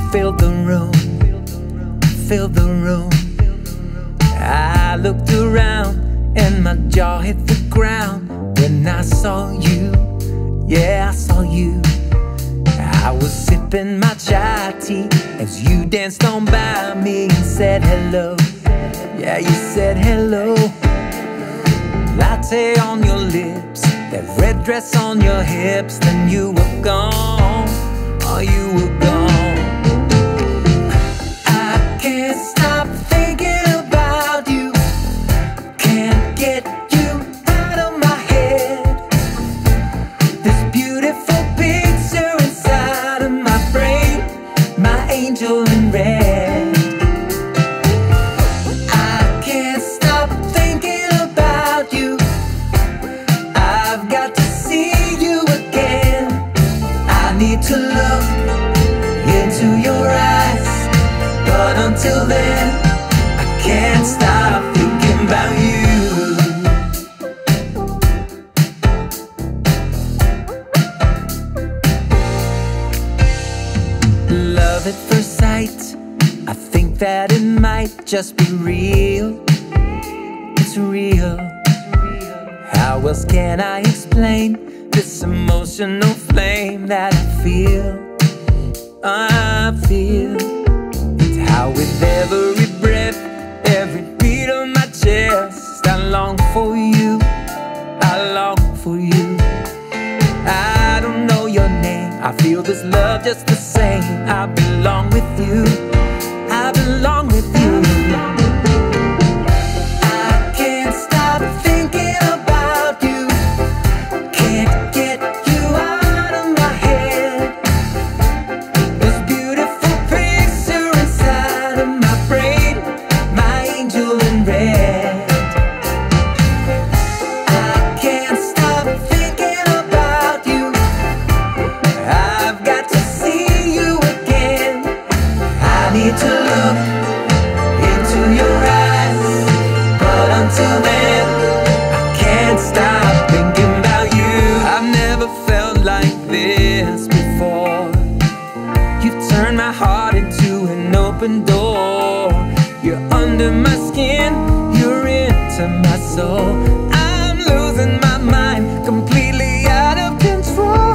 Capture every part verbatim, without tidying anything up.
filled the room, filled the room. I looked around and my jaw hit the ground when I saw you. Yeah, I saw you. I was sipping my chai tea as you danced on by me and said hello. Yeah, you said hello. Latte on your lips, that red dress on your hips. Then you were gone, oh, you were gone. I can't stop thinking about you, can't get you out of my head. This beautiful picture inside of my brain, my angel in red. I can't stop thinking about you, I've got to see you again. I need to look into your eyes, but until then I can't stop thinking about you. Love at first sight, I think that it might just be real. It's real. How else can I explain this emotional flame that I feel? I feel. It's how with every breath, every beat of my chest, I long for you, I long for you. I don't know your name, I feel this love just the same. I belong with you, I belong with you. I can't stop thinking about you, can't get you out of my head. This beautiful picture inside of my brain, my angel in red. I can't stop thinking about you, I've got to see you again. I need to look into your eyes, but until then I can't stop thinking about you. I've never felt like this before. You turned my heart into an open door. You're under my skin, you're into my soul. I'm losing my mind, completely out of control.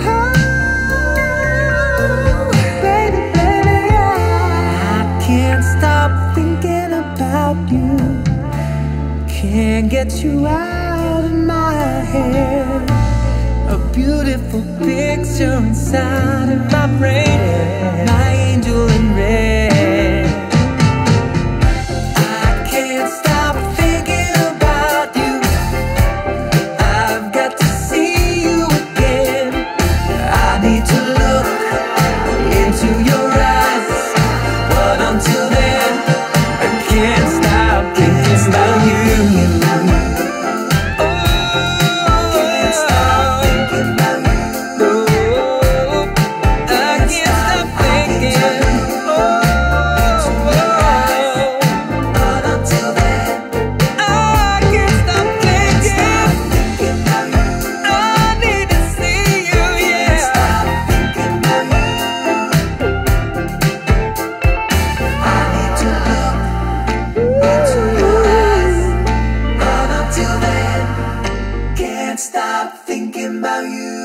Baby, baby, I can't stop thinking about you, can't get you out of my head. A beautiful picture inside of my brain, my angel in red. I can't stop thinking about you, I've got to see you again. I need to look into your eyes, but until then I can't stop thinking about you. Stop thinking about you.